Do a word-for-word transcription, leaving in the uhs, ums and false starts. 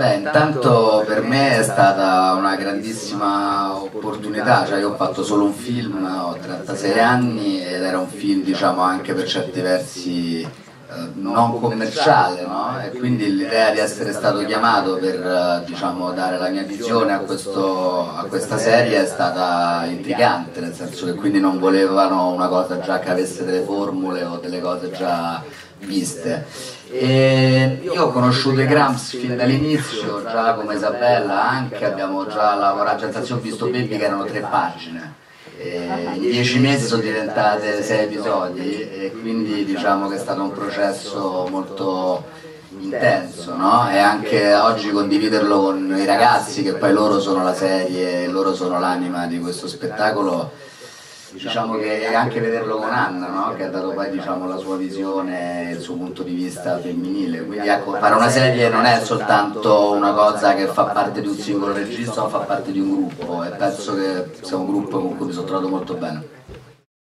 beh, intanto per me è stata una grandissima opportunità, cioè io ho fatto solo un film, ho trentasei anni ed era un film, diciamo, anche per certi versi eh, non commerciale, no? E quindi l'idea di essere stato chiamato per, eh, diciamo, dare la mia visione a, questo, a questa serie è stata intrigante, nel senso che quindi non volevano una cosa già che avesse delle formule o delle cose già viste. E io ho conosciuto i Cramps fin dall'inizio, già come Isabella anche, abbiamo già lavorato, cioè ho visto Baby che erano tre pagine, e in dieci mesi sono diventate sei episodi e quindi diciamo che è stato un processo molto intenso, no? E anche oggi condividerlo con i ragazzi, che poi loro sono la serie, loro sono l'anima di questo spettacolo. Diciamo che anche vederlo con Anna, no? Che ha dato poi, diciamo, la sua visione e il suo punto di vista femminile, quindi ecco, fare una serie non è soltanto una cosa che fa parte di un singolo regista, ma fa parte di un gruppo, e penso che sia un gruppo con cui mi sono trovato molto bene.